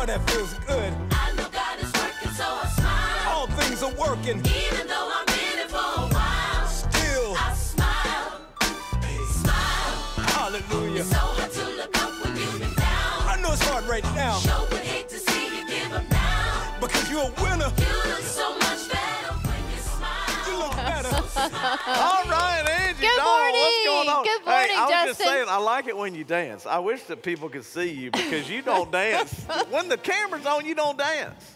Boy, that feels good. I know God is working, so I smile. All things are working. Even though I'm in it for a while, Still, I smile, smile. hallelujah. It's so hard to look up when you've been down. I know it's hard right now. Sure would hate to see you give up now. Because you're a winner. You look so much better when you smile. You look better. All right, Angie. Good Dawn, morning. what's going on? Good morning, hey, I was just Justin. saying, I like it when you dance. I wish that people could see you because you don't dance. When the camera's on, you don't dance.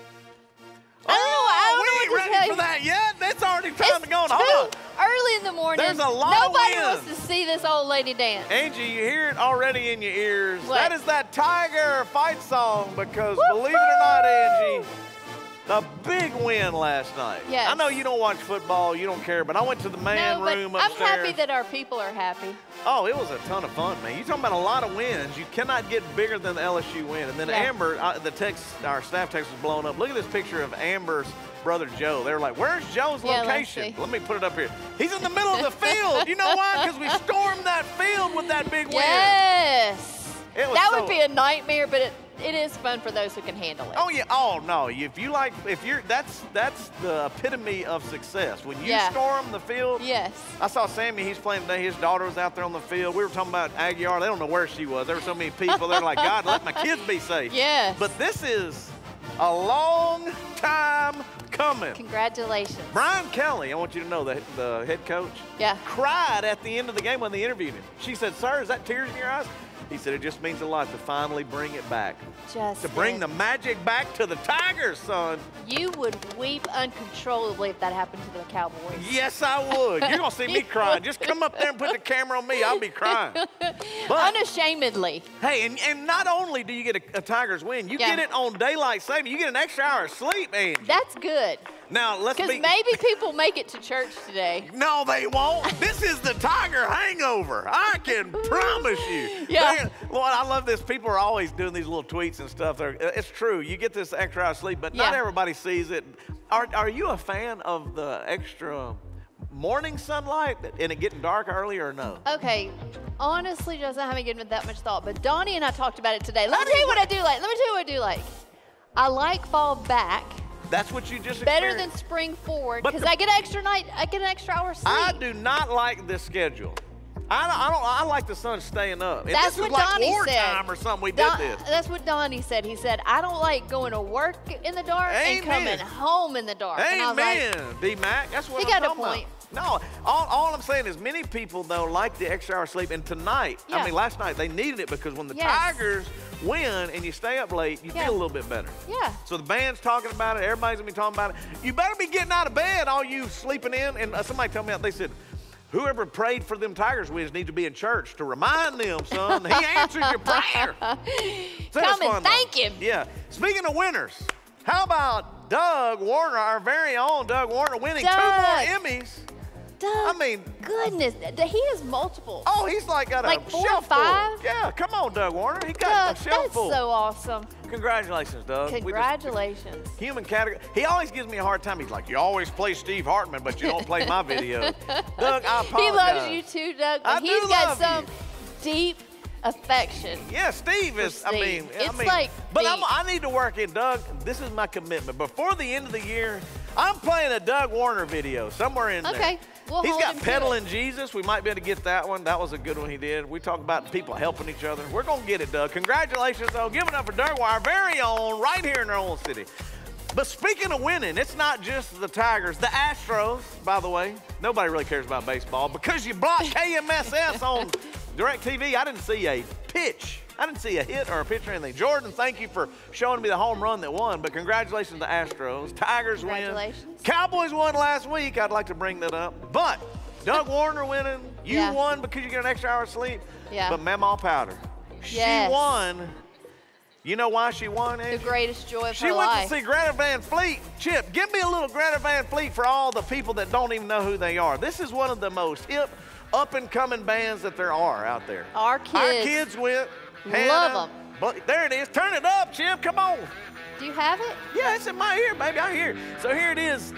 I don't know we what ain't to ready tell for you. that yet. It's already time to go. It's Hold on. too early in the morning. There's a lot of Nobody wind. wants to see this old lady dance. Angie, you hear it already in your ears. What? That is that Tiger fight song because believe it or not, Angie, a big win last night. Yes. I know you don't watch football, you don't care, but I went to the man No, but room I'm upstairs. happy that our people are happy. Oh, it was a ton of fun, man. You're talking about a lot of wins. You cannot get bigger than the LSU win. And then Yeah. Amber, our staff text was blown up. Look at this picture of Amber's brother Joe. They were like, where's Joe's Yeah, let's location? see. Let me put it up here. He's in the middle of the field. You know why? Because we stormed that field with that big win. Yes. It was That so- would be a nightmare, but it is fun for those who can handle it. Oh yeah. Oh no. That's the epitome of success. When you Yeah. storm the field. Yes. I saw Sammy. He's playing today. His daughter was out there on the field. We were talking about Aguiar. They don't know where she was. There were so many people. They're like, God, let my kids be safe. Yes. But this is a long time coming. Congratulations. Brian Kelly, I want you to know that the head coach Yeah. cried at the end of the game when they interviewed him. She said, "Sir, is that tears in your eyes?" He said, "It just means a lot to finally bring it back. Justin, To bring the magic back to the Tigers, son." you would weep uncontrollably if that happened to the Cowboys. Yes, I would. You're going to see me crying. Just come up there and put the camera on me. I'll be crying. But, Unashamedly. hey, and not only do you get a Tigers win, you Yeah. get it on daylight saving. You get an extra hour of sleep, Angie. That's good. Now, let's Because be... maybe people make it to church today. No, they won't. This is the Tiger hangover. I can promise you. Yeah. Well, I love this. People are always doing these little tweets and stuff. It's true. You get this extra hour of sleep, but not Yeah. everybody sees it. Are you a fan of the extra morning sunlight and it getting dark early or no? Okay, honestly, Justin, I haven't given it that much thought, but Donnie and I talked about it today. Let me tell you what I do like. Let me tell you what I do like. I like fall back That's what you just better experienced. than spring forward But because the- I get an extra night. I get an extra hour of sleep. I do not like this schedule. I like the sun staying up. And That's this is what like Donnie wartime said. or something. We did this. That's what Donnie said. He said, I don't like going to work in the dark and Amen. coming home in the dark. And I was like, Amen, D-Mac. That's what He I'm got a talking point. about. No, all I'm saying is many people, though, like the extra hour sleep. And tonight, Yeah. I mean, last night, they needed it because when the Yes. Tigers win and you stay up late, you Yeah. feel a little bit better. Yeah. So the band's talking about it. Everybody's going to be talking about it. You better be getting out of bed, all you sleeping in. And somebody told me, they said, whoever prayed for them Tigers wins need to be in church to remind them, son. He answered your prayer. So that's Come and fun, though. thank him. Yeah. Speaking of winners, how about Doug Warner, our very own Doug Warner, winning Doug. 2 more Emmys? Doug, I mean, goodness, he has multiple. oh, he's like got a Like 4 or shelf 5? full. Yeah, come on, Doug Warner. He got Doug, a shelf that's full. so awesome. Congratulations, Doug. We just- Congratulations. human category. He always gives me a hard time. He's like, you always play Steve Hartman, but you don't play my videos. Doug, I apologize. He loves you too, Doug, but I do he's got love some you. deep affection. Yeah, Steve is, I mean, Steve. It's like but deep. I need to work in, Doug, this is my commitment. Before the end of the year, I'm playing a Doug Warner video somewhere in there. Okay, we'll He's hold got him to Peddling it. Jesus. We might be able to get that one. That was a good one he did. We talk about people helping each other. We're going to get it, Doug. Congratulations, though. Give it up for Doug Warner, our very own, right here in our own city. But speaking of winning, it's not just the Tigers. The Astros, by the way, nobody really cares about baseball. Because you blocked KMSS on DirecTV, I didn't see a pitch. I didn't see a hit or a pitch or anything. Jordan, thank you for showing me the home run that won, but congratulations to Astros. Tigers win. Congratulations. Cowboys won last week. I'd like to bring that up. But Doug Warner winning, you Yeah. won because you get an extra hour of sleep. Yeah. But Mamaw Powder, she Yes. won. You know why she won, The Angie? greatest joy of She her went life. to see Greta Van Fleet. Chip, give me a little Greta Van Fleet for all the people that don't even know who they are. This is one of the most hip, up-and-coming bands that there are out there. Our kids. Our kids went. Love Hannah, 'em. But there it is. Turn it up, Chip. Come on. Do you have it? Yeah, it's in my ear, baby. I hear it. So here it is.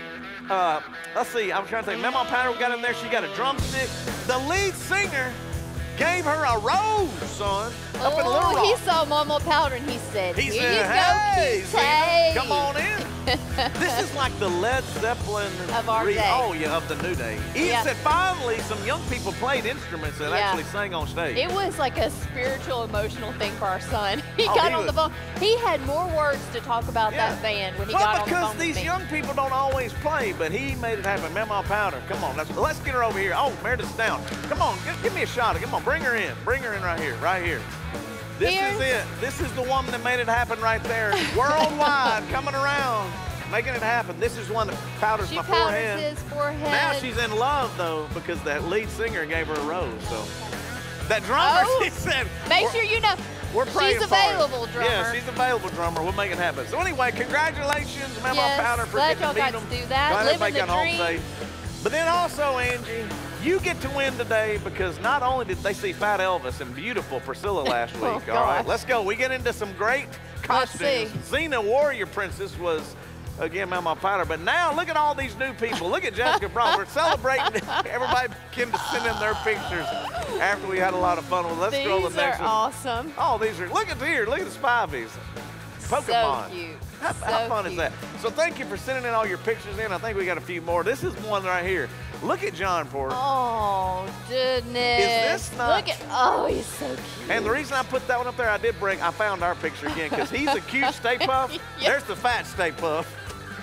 Let's see. I'm trying to think. Mamaw Powder, we got in there. She got a drumstick. The lead singer gave gave her a rose, son, up in Little Rock. Oh, he saw Mama Powder and he said, He "Here said, you hey, go, Zena, Key come on in. This is like the Led Zeppelin Of our day. Oh, yeah, of the new day. Ian Yeah. said finally some young people played instruments that Yeah. actually sang on stage. It was like a spiritual, emotional thing for our son. He Oh, got he on the was- phone. He had more words to talk about Yeah. that band when he well, got on the because phone these with me. young people don't always play, but he made it happen. Mama Powder, come on, let's get her over here. Oh, Meredith's down. Come on, give me a shot. Come on, bring her in. Bring her in right here, right here. This Here's- is it. This is the woman that made it happen right there. Worldwide, coming around, making it happen. This is one that powders She my powders forehead. his forehead. Now she's in love, though, because that lead singer gave her a rose. So that drummer, Oh, she said, Make we're- sure you know. we're praying She's for her. available, drummer. Yeah, she's available, drummer. We'll make it happen. So anyway, congratulations, Mama Yes, Powder, for glad getting y'all to meet got them. to do that. Glad Living everybody the got home dream. safe. But then also, Angie, you get to win today because not only did they see Fat Elvis and beautiful Priscilla last Oh, week, all right? gosh. Let's go. We get into some great Let's costumes. see. Xena Warrior Princess was, again, Mama Powder. But now look at all these new people. Look at Jessica Brown. We're celebrating. Everybody began to send in their pictures after we had a lot of fun. Well, let's scroll the These next are one. awesome. Oh, these are, look at here. Look at the Spivies. Pokemon. So cute. How So fun is cute. that? So thank you for sending in all your pictures in. I think we got a few more. This is one right here. Look at John Porter. Oh, goodness. this not- Look at, oh, he's so cute. And the reason I put that one up there, I found our picture again because he's a cute Stay Puff. Yeah. There's the fat Stay Puff.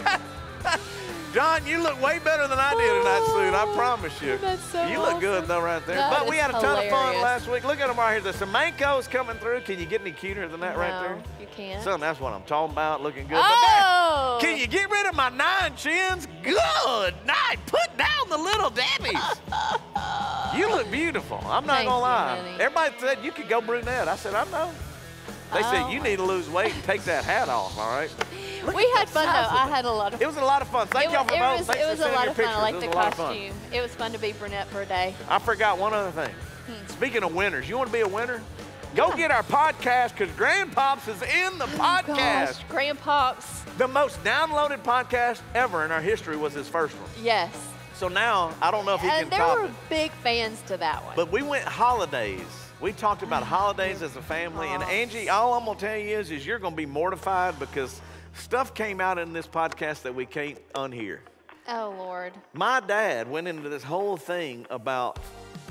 John, you look way better than I did in that suit. I promise you. That's so You look good awesome. though right there. That But we is had a ton of fun hilarious. last week. Look at them right here. The Semenko's coming through. Can you get any cuter than that right there? No, you can't. Son, that's what I'm talking about. Looking good. But Oh! can you get rid of my 9 chins? Good night. Put down the little Debbies. You look beautiful. I'm not Thank gonna you, lie. honey. Everybody said you could go brunette. I said, I know. They said Oh. you need to lose weight and take that hat off, all right? Look We at had the fun, though. size of I it. had a lot of It was a lot of fun. Thank y'all for it both. was, Thanks it for was a sending lot your of fun. I pictures. liked It the was a lot of fun. costume. It was fun to be brunette for a day. I forgot one other thing. Speaking of winners, you want to be a winner? Go Yeah. get our podcast because Grandpops is in the podcast. Gosh, Grandpops. The most downloaded podcast ever in our history was his first one. Yes. So now, I don't know if he And can there top were it. big fans to that one. But we went holidays. We talked about holidays as a family. And Angie, all I'm going to tell you is you're going to be mortified because stuff came out in this podcast that we can't unhear. Oh, Lord. My dad went into this whole thing about,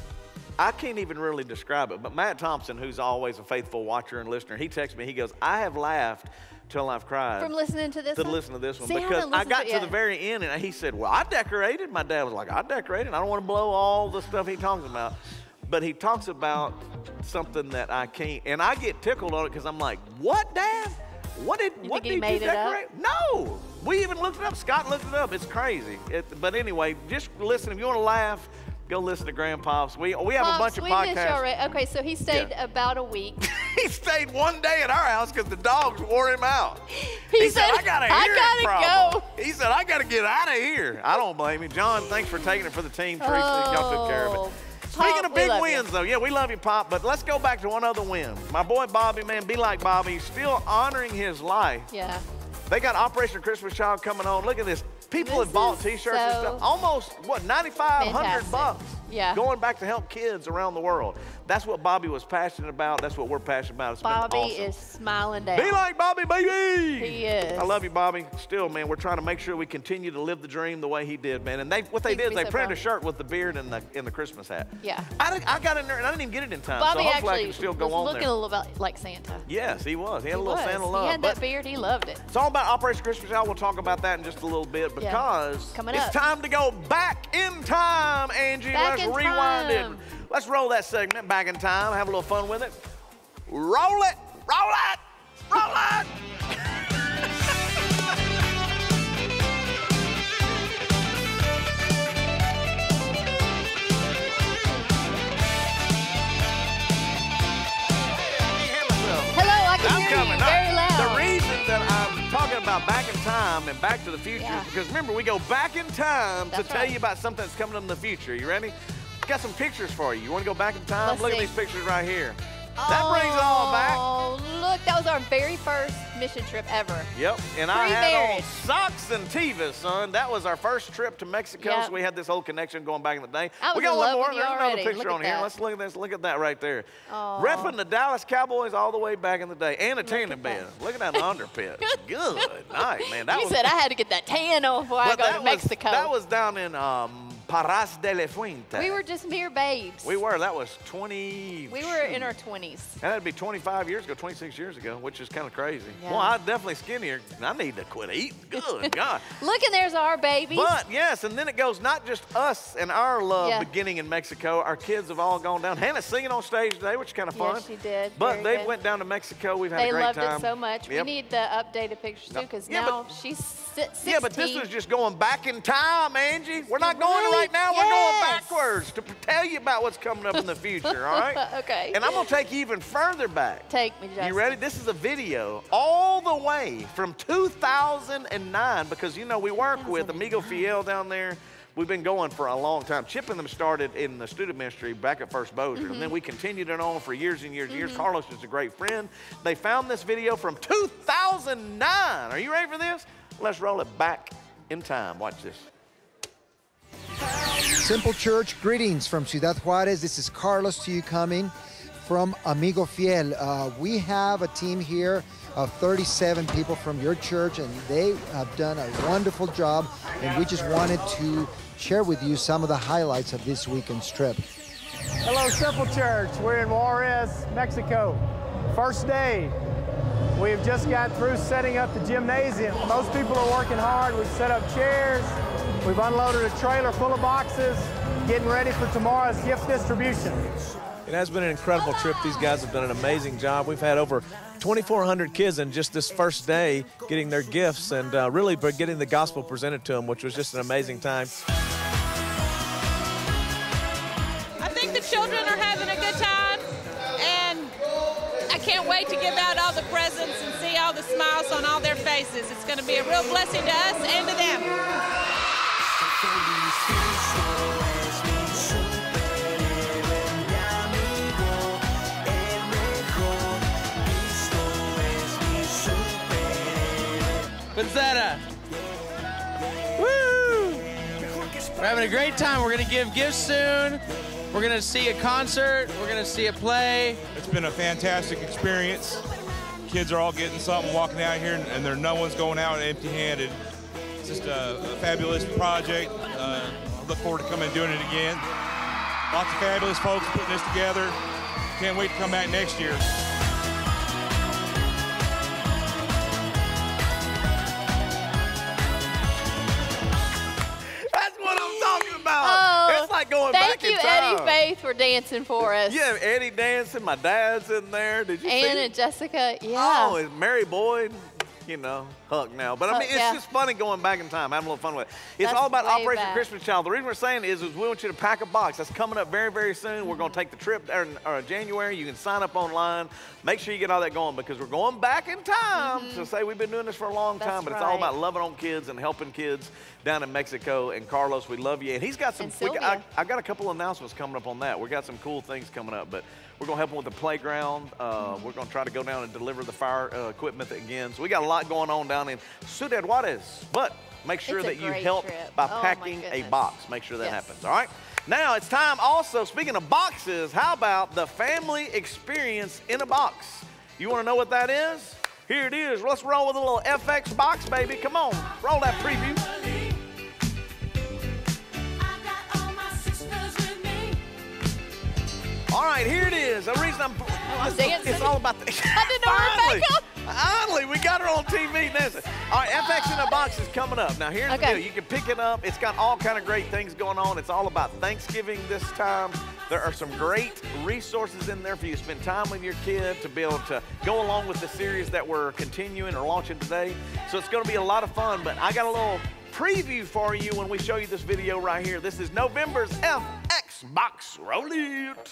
I can't even really describe it, but Matt Thompson, who's always a faithful watcher and listener, he texted me, he goes, I have laughed till I've cried. From listening to this to one? listen to this one See, I because haven't I listened got to it to the yet. very end and he said, well, I decorated. My dad was like, I decorated. I don't want to blow all the stuff he talks about. But he talks about something that I can't, and I get tickled on it because I'm like, what, Dad? What did You what think he did made you it up? decorate? No, we even looked it up. Scott looked it up. It's crazy. But anyway, just listen. If you want to laugh, go listen to Grandpops. We have a Pops, bunch of we missed podcasts. y'all, right? Okay, so he stayed Yeah. about a week. He stayed one day at our house because the dogs wore him out. He said, I got a "I hearing gotta problem." He said, I got to get out of here. I don't blame him. John, thanks for taking it for the team, Teresa. Y'all took care of it. Oh, Speaking Pop, of we big love you. wins, though, yeah, we love you, Pop, but let's go back to one other win. My boy Bobby, man, be like Bobby. He's still honoring his life. Yeah. They got Operation Christmas Child coming on. Look at this. People This have bought is T-shirts and so stuff. Almost, what, 9,500 fantastic. bucks. Yeah. Going back to help kids around the world. That's what Bobby was passionate about. That's what we're passionate about. It's been Bobby awesome. is smiling down. Be like Bobby, baby. He is. I love you, Bobby. Still, man, we're trying to make sure we continue to live the dream the way he did, man. And what they Makes did me is they so printed proud. a shirt with the beard and the Christmas hat. Yeah. I got in there and I didn't even get it in time. Bobby so hopefully I actually can still was go on looking there. a little bit like Santa. Yes, he was. He had a little was. Santa love. He had but that beard. He loved it. it's all about Operation Christmas Child. We'll talk about that in just a little bit Yeah. because Coming it's up. time to go back in time, Angie. Back Let's in rewind time. it. Let's roll that segment back in time. Have a little fun with it. Roll it, roll it, roll it. Hello, I can I'm hear coming. you very loud. The reason that I'm talking about back in time and back to the future Yeah. is because remember, we go back in time That's to tell right. you about something that's coming in the future. You ready? Got some pictures for you. You want to go back in time? Let's Look see. at these pictures right here. That brings it all back. Oh, look, that was our very first mission trip ever. Yep, and I had on Pre-marriage. socks and Tevas, son. That was our first trip to Mexico, Yep. so we had this whole connection going back in the day. I was We got in one love more. with you There's another already. picture Look at on here. that. Let's look at this. Look at that right there. Aw. Repping the Dallas Cowboys all the way back in the day, and a tanning at bed. that. Look at that underpit. Good night, man. That You was, said I had to get that tan on before I but go that to was- Mexico. That was down in Parras de la Fuente. We were just mere babes. We were. That was 20. We were in our 20s. That'd be 25 years ago, 26 years ago, which is kind of crazy. Yeah. Well, I'm definitely skinnier. I need to quit eating. Good God. Look, and there's our babies. But yes, and then it goes not just us and our love Yeah. beginning in Mexico. Our kids have all gone down. Hannah's singing on stage today, which is kind of fun. Yes, she did. But Very they good. went down to Mexico. We've had They a great loved time. it so much. Yep. We need the updated pictures too, because Yeah, now but- she's 16. Yeah, but this is just going back in time, Angie. We're not going Right, right now. We're going yes. backwards to tell you about what's coming up in the future, all right? Okay. And I'm going to take you even further back. Take me, Justin. You ready? This is a video all the way from 2009 because, you know, we work with Amigo Fiel down there. We've been going for a long time. Chip and them started in the student ministry back at First Bossier, and then we continued it on for years and years and years. Carlos is a great friend. They found this video from 2009. Are you ready for this? Let's roll it back in time. Watch this. Simple Church, greetings from Ciudad Juarez. This is Carlos to you coming from Amigo Fiel. We have a team here of 37 people from your church, and they have done a wonderful job, and we just wanted to share with you some of the highlights of this weekend's trip. Hello, Simple Church. We're in Juarez, Mexico. First day. We've just got through setting up the gymnasium. Most people are working hard. We've set up chairs. We've unloaded a trailer full of boxes, getting ready for tomorrow's gift distribution. It has been an incredible trip. These guys have done an amazing job. We've had over 2,400 kids in just this first day getting their gifts and really getting the gospel presented to them, which was just an amazing time. I think the children are having a good time, and I can't wait to give out all the presents and see all the smiles on all their faces. It's going to be a real blessing to us and to them. Pizzetta. Woo! We're having a great time. We're going to give gifts soon. We're going to see a concert. We're going to see a play. It's been a fantastic experience. Kids are all getting something walking out here, and no one's going out empty-handed. It's just a fabulous project. I look forward to coming and doing it again. Lots of fabulous folks putting this together. Can't wait to come back next year. That's what I'm talking about. Oh, it's like going Thank back in you, time. Eddie Faith, for dancing for us. Yeah, Eddie dancing. My dad's in there. Did you see Ann it? and Jessica, yeah. Oh, it's Mary Boyd, you know, Huck now. But I mean, it's yeah. just funny going back in time, having a little fun with it. It's That's all about way Operation back. Christmas Child. The reason we're saying is we want you to pack a box. That's coming up very, very soon. We're going to take the trip there in January. You can sign up online. Make sure you get all that going because we're going back in time to say we've been doing this for a long That's time, but it's all right. about loving on kids and helping kids down in Mexico. And Carlos, we love you. And he's got some, And Sylvia. I got a couple announcements coming up on that. We got some cool things coming up, but we're going to help them with the playground. We're going to try to go down and deliver the fire equipment again. So we got a lot going on down in Ciudad Juarez. But make sure It's a that you great help trip. by Oh, my packing a goodness. box. Make sure that Yes. happens, all right? Now it's time also, speaking of boxes, how about the family experience in a box? You want to know what that is? Here it is. Let's roll with a little FX box, baby. Come on, roll that preview. I got all my sisters with me. All right, here it is. The reason I'm dancing. it's all about the. I didn't know Finally, Rebecca. finally, we got her on TV dancing. All right, FX in a box is coming up. Now here's the Okay. deal. You can pick it up. It's got all kind of great things going on. It's all about Thanksgiving this time. There are some great resources in there for you to spend time with your kid to be able to go along with the series that we're continuing or launching today. So it's going to be a lot of fun. But I got a little preview for you when we show you this video right here. This is November's FX box. Roll it.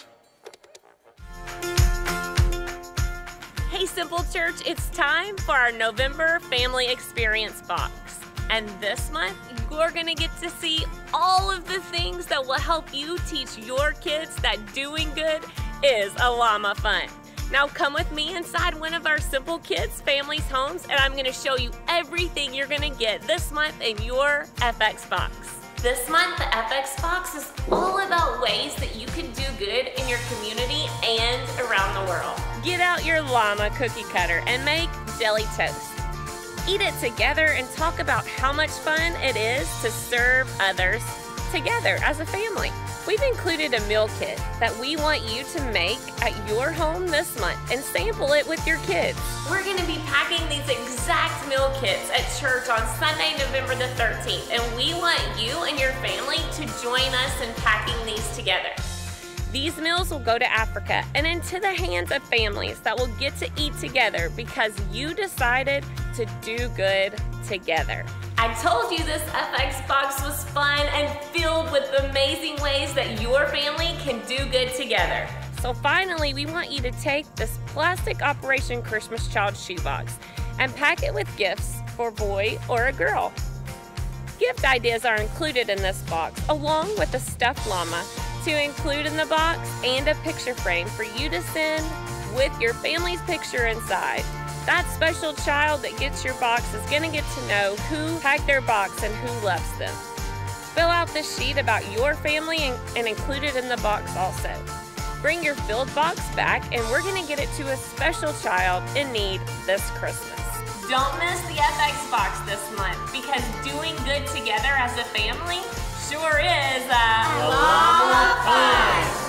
Hey Simple Church, it's time for our November Family Experience Box. And this month, you're gonna get to see all of the things that will help you teach your kids that doing good is a llama fun. Now come with me inside one of our Simple Kids families' homes, and I'm gonna show you everything you're gonna get this month in your FX box. This month, the FX box is all about ways that you can do good in your community and around the world. Get out your llama cookie cutter and make deli toast. Eat it together and talk about how much fun it is to serve others together as a family. We've included a meal kit that we want you to make at your home this month and sample it with your kids. We're gonna be packing these exact meal kits at church on Sunday, November the 13th, and we want you and your family to join us in packing these together. These meals will go to Africa and into the hands of families that will get to eat together because you decided to do good together. I told you this FX box was fun and filled with amazing ways that your family can do good together. So finally, we want you to take this plastic Operation Christmas Child shoebox and pack it with gifts for a boy or a girl. Gift ideas are included in this box, along with a stuffed llama to include in the box and a picture frame for you to send with your family's picture inside. That special child that gets your box is gonna get to know who packed their box and who loves them. Fill out the sheet about your family and include it in the box also. Bring your filled box back and we're gonna get it to a special child in need this Christmas. Don't miss the FX box this month because doing good together as a family sure is a lot of fun.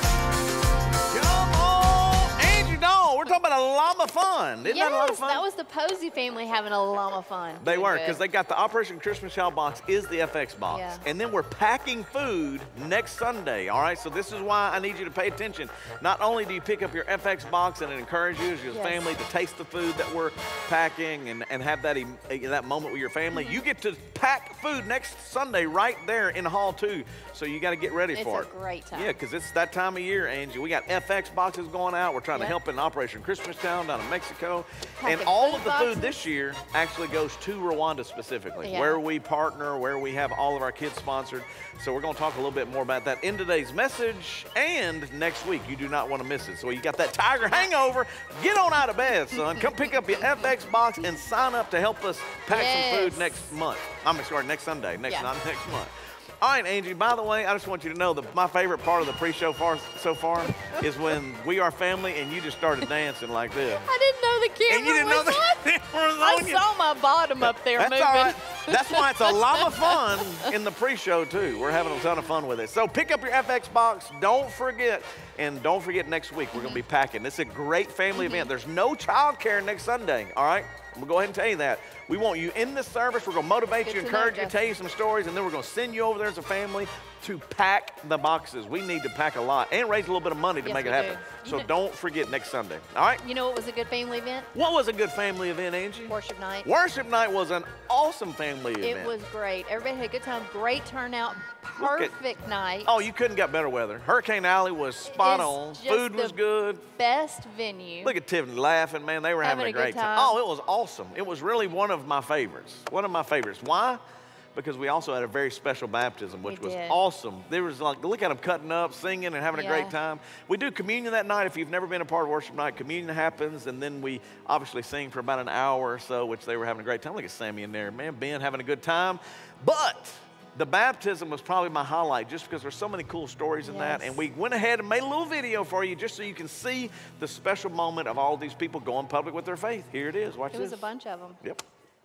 Come on, Angie Dawn, we're talking about a llama fun. Isn't that a lot of fun? That was the Posey family having a llama fun. They Doing were, good. because they got the Operation Christmas Child box is the FX box. Yeah. And then we're packing food next Sunday, all right? So this is why I need you to pay attention. Not only do you pick up your FX box and it encourages you as your family to taste the food that we're packing and have that moment with your family, you get to pack food next Sunday right there in Hall 2. So you got to get ready for it. It's a great time. Yeah, because it's that time of year, Angie. We got FX boxes going out. We're trying to help in Operation Christmas Town down in Mexico. And all of the food this year actually goes to Rwanda specifically, where we partner, where we have all of our kids sponsored. So we're going to talk a little bit more about that in today's message and next week. You do not want to miss it. So you got that Tiger hangover, get on out of bed, son. Come pick up your FX box and sign up to help us pack some food next month. I'm sorry, next Sunday, not next month. All right, Angie, by the way, I just want you to know that my favorite part of the pre-show so far is when we are family and you just started dancing like this. I didn't know the camera And you didn't know the camera was on. I saw my bottom up there That's moving. all right. That's why it's a lot of fun in the pre-show, too. We're having a ton of fun with it. So pick up your FX box. Don't forget. And don't forget, next week, we're going to be packing. This is a great family event. There's no child care next Sunday, all right? I'm going to go ahead and tell you that. We want you in this service. We're going to motivate you, encourage you, tell you some stories, and then we're going to send you over there as a family to pack the boxes. We need to pack a lot and raise a little bit of money to make it happen. So don't forget next Sunday, all right? You know what was a good family event? What was a good family event, Angie? Worship night. Worship night was an awesome family event. It was great. Everybody had a good time. Great turnout. Perfect night. Oh, you couldn't get better weather. Hurricane Alley was spot on. Food was good. Best venue. Look at Tiffany laughing, man. They were having a great time. Oh, it was awesome. It was really one of my favorites. One of my favorites. Why? Because we also had a very special baptism, which was awesome. There was like, look at them cutting up, singing, and having a great time. We do communion that night. If you've never been a part of worship night, communion happens, and then we obviously sing for about an hour or so, which they were having a great time. Look at Sammy in there, man. Ben having a good time. But the baptism was probably my highlight just because there's so many cool stories in that. And we went ahead and made a little video for you just so you can see the special moment of all these people going public with their faith. Here it is. Watch this. It was a bunch of them. Yep.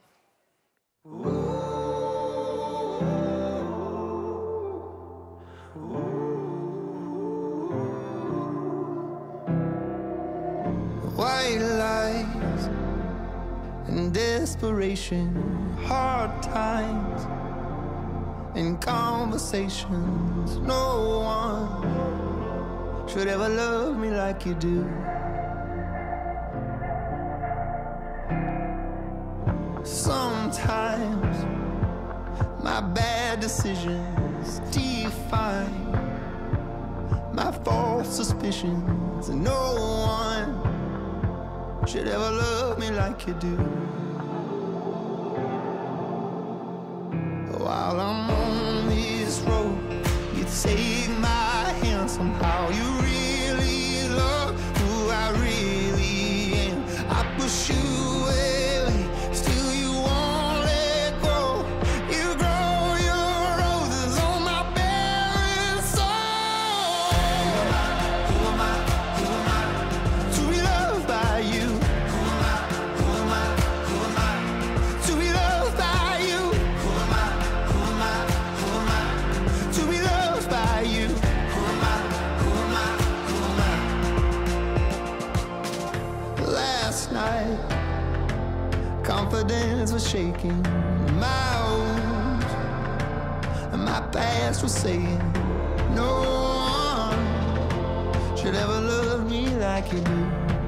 White lies and desperation, hard times in conversations. No one should ever love me like you do. Sometimes my bad decisions define my false suspicions. No one should ever love me like you do. While I'm on this road, you take my hand. Somehow you really love who I really confidence was shaking. My old, my past was saying, no one should ever love me like you do.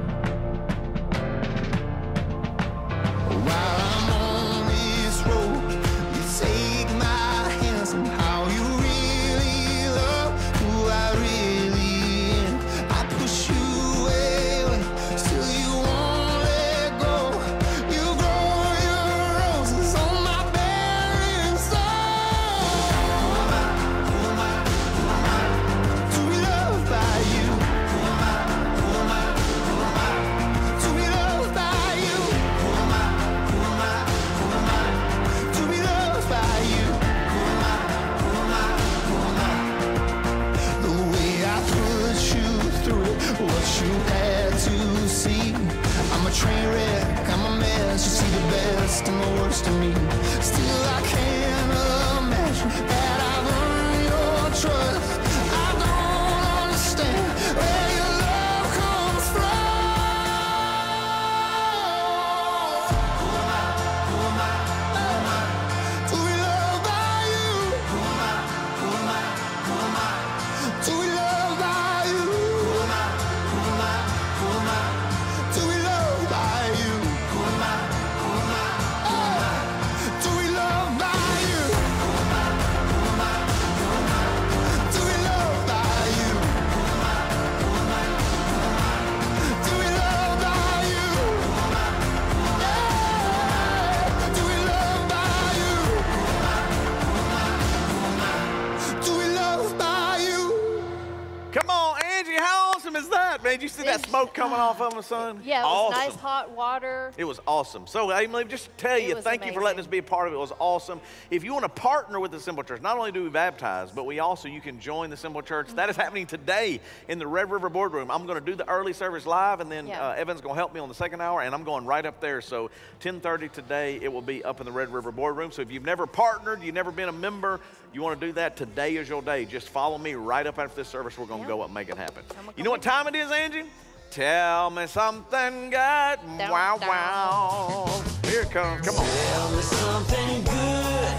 While I'm on this road, you take my hands and how you really love who I really am. I push you away, still you won't let go. You grow your roses on my barren soul. Who am I to be loved by you? Who am I to be loved by you? Who am I to be loved by you? Who am I? The way I put you through it, what you had to see. I'm a train wreck, I'm a mess. You see the best and the worst in me. Still I can't imagine that I've earned your trust. I don't understand where your love comes from. Who am I to be loved by you? Who am I to be loved by you? Who am I to be loved by you? Who am I to be loved by you? Who am I to be loved by you? Who am I to be loved by you? To be loved by you. To be loved by you. Come on, Angie, how awesome is that, man? Did you see that smoke coming off of them, son? Yeah, it was awesome. nice hot water. It was awesome. So, Emily, just tell you, was thank you for letting us be a part of it. It was awesome. If you want to partner with the Symbol Church, not only do we baptize, but you can join the Symbol Church. That is happening today in the Red River Boardroom. I'm going to do the early service live, and then Evan's going to help me on the second hour, and I'm going right up there. So 10:30 today, it will be up in the Red River Boardroom. So if you've never partnered, you've never been a member, you want to do that, today is your day. Just follow me right up after this service. We're going to go up and make it happen. You know what time it is, Angie? Tell me something good. Wow, wow. Here it comes. Come on. Tell me something good.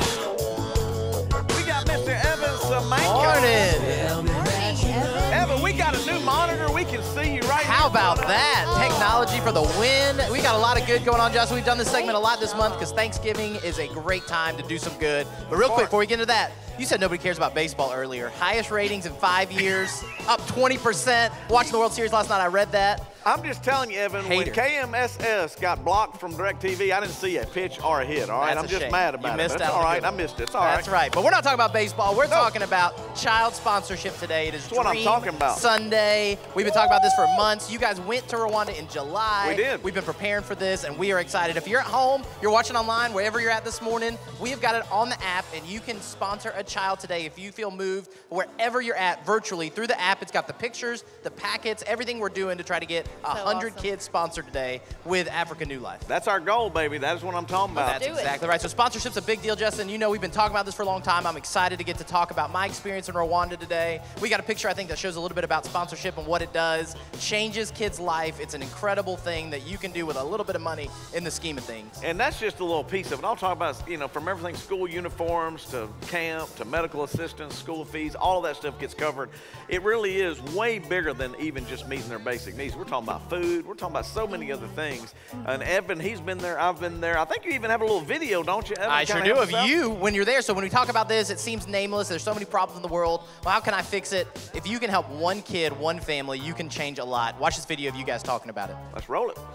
We got Mr. Evan Semenko. Morning. Evan, we got a new monitor. We can see you right How here. about that? Technology for the win. We got a lot of good going on, Justin. We've done this segment a lot this month because Thanksgiving is a great time to do some good. But real quick, before we get into that, you said nobody cares about baseball earlier. Highest ratings in 5 years, up 20%. Watching the World Series last night, I read that. I'm just telling you, Evan, when KMSS got blocked from DirecTV, I didn't see a pitch or a hit, all right? That's I'm a just shame. mad about You it. missed That's out all on the right. good I one. missed it. It's all right. That's right. But we're not talking about baseball. We're talking about child sponsorship today. It is That's what I'm talking about. Sunday. We've been talking about this for months. You guys went to Rwanda in July. We did. We've been preparing for this, and we are excited. If you're at home, you're watching online, wherever you're at this morning, we have got it on the app, and you can sponsor a child today if you feel moved. Wherever you're at virtually, through the app, it's got the pictures, the packets, everything we're doing to try to get 100 kids sponsored today with Africa New Life. That's our goal, baby. That is what I'm talking about. That's exactly right. So sponsorship's a big deal, Justin. You know we've been talking about this for a long time. I'm excited to get to talk about my experience in Rwanda today. We got a picture, I think, that shows a little bit about sponsorship and what it does. Changes kids' life. It's an incredible thing that you can do with a little bit of money in the scheme of things. And that's just a little piece of it. I'll talk about, from everything, school uniforms to camp to medical assistance, school fees, all of that stuff gets covered. It really is way bigger than even just meeting their basic needs. We're talking about food. We're talking about so many other things. And Evan, he's been there. I've been there. I think you even have a little video, don't you, Evan? I sure do of you when you're there. So when we talk about this, it seems nameless. There's so many problems in the world. Well, how can I fix it? If you can help one kid, one family, you can change a lot. Watch this video of you guys talking about it. Let's roll it.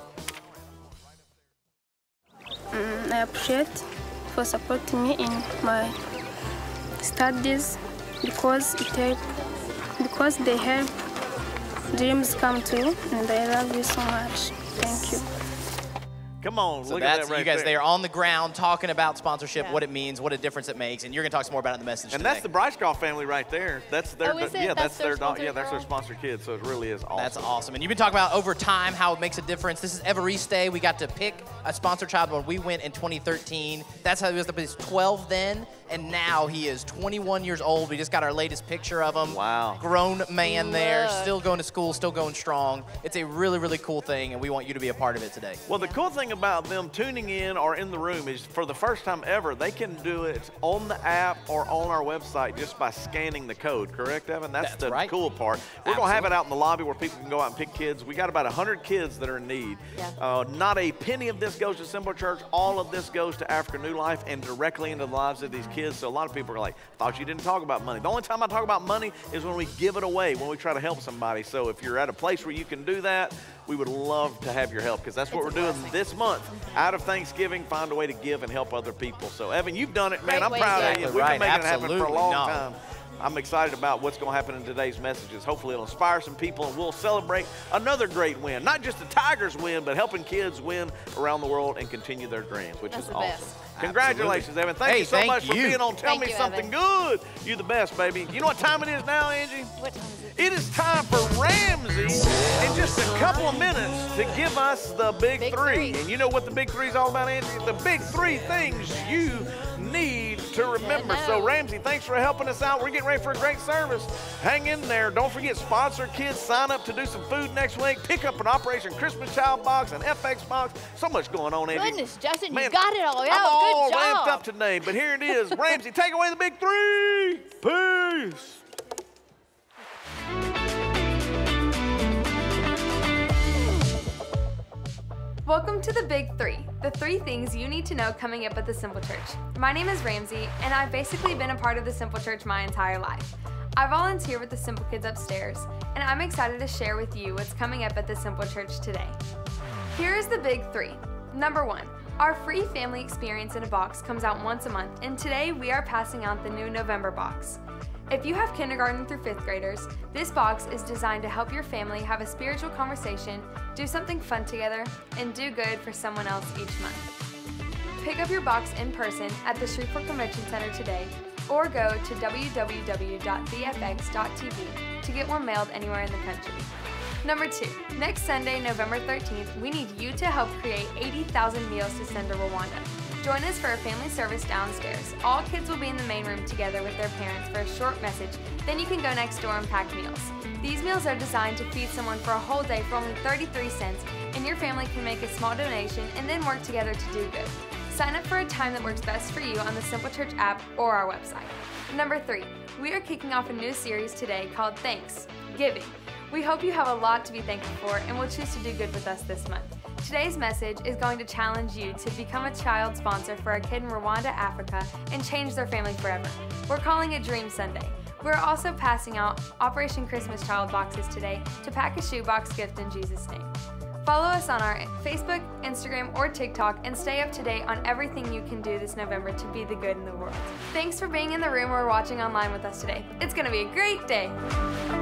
I appreciate for supporting me in my studies because they help dreams come true, and I love you so much. Thank you. Come on, So look at that's that right you guys there. there on the ground talking about sponsorship, what it means, what a difference it makes, and you're gonna talk some more about it in the message And today. that's the Brycecoff family right there. That's their, Oh, is it? yeah, That's that's their their dog. sponsored Yeah, that's their girl? sponsored kid. So it really is awesome. That's awesome. And you've been talking about over time how it makes a difference. This is Evariste. We got to pick a sponsored child when we went in 2013. That's how he was. He was 12 then, and now he is 21 years old. We just got our latest picture of him. Wow. Grown man there, Look. still going to school, still going strong. It's a really, really cool thing, and we want you to be a part of it today. Well, the cool thing thing about them tuning in or in the room is for the first time ever, they can do it on the app or on our website just by scanning the code, correct, Evan? That's the right. cool part. We're going to have it out in the lobby where people can go out and pick kids. We got about 100 kids that are in need. Yeah. Not a penny of this goes to Simple Church. All of this goes to Africa New Life and directly into the lives of these kids. So a lot of people are like, thought you didn't talk about money. The only time I talk about money is when we give it away, when we try to help somebody. So if you're at a place where you can do that, we would love to have your help because that's what we're doing this month. Out of Thanksgiving, find a way to give and help other people. So, Evan, you've done it, man. Great I'm way proud to of do you. it. We've been making it happen Absolutely. for a long No. time. I'm excited about what's going to happen in today's messages. Hopefully it'll inspire some people and we'll celebrate another great win. Not just the Tigers win, but helping kids win around the world and continue their dreams, which That's is the awesome. best. Congratulations, Evan. Thank Hey, you so thank much for you. being on Tell Thank Me you, Something Evan. Good. You the best, baby. You know what time it is now, Angie? What time is it? It is time for Ramsey in just a couple of minutes to give us the big three. And you know what the big three is all about, Angie? The big three things you need to remember. So, Ramsey, thanks for helping us out. We're getting ready for a great service. Hang in there. Don't forget, sponsor kids. Sign up to do some food next week. Pick up an Operation Christmas Child box, an FX box. So much going on, Angie. Goodness, Justin, Man, you got it all. Yeah, I'm all good job. ramped up today, but here it is. Ramsey, take away the big three. Peace. Welcome to the Big Three, the three things you need to know coming up at the Simple Church. My name is Ramsey, and I've basically been a part of the Simple Church my entire life. I volunteer with the Simple Kids upstairs, and I'm excited to share with you what's coming up at the Simple Church today. Here is the Big Three. Number 1, our free family experience in a box comes out once a month, and today we are passing out the new November box. If you have kindergarten through 5th graders, this box is designed to help your family have a spiritual conversation, do something fun together, and do good for someone else each month. Pick up your box in person at the Shreveport Convention Center today, or go to www.thefx.tv to get one mailed anywhere in the country. Number 2, next Sunday, November 13th, we need you to help create 80,000 meals to send to Rwanda. Join us for a family service downstairs. All kids will be in the main room together with their parents for a short message, then you can go next door and pack meals. These meals are designed to feed someone for a whole day for only 33 cents, and your family can make a small donation and then work together to do good. Sign up for a time that works best for you on the Simple Church app or our website. Number 3, we are kicking off a new series today called Thanksgiving. We hope you have a lot to be thankful for and will choose to do good with us this month. Today's message is going to challenge you to become a child sponsor for a kid in Rwanda, Africa, and change their family forever. We're calling it Dream Sunday. We're also passing out Operation Christmas Child boxes today to pack a shoebox gift in Jesus' name. Follow us on our Facebook, Instagram, or TikTok and stay up to date on everything you can do this November to be the good in the world. Thanks for being in the room or watching online with us today. It's going to be a great day.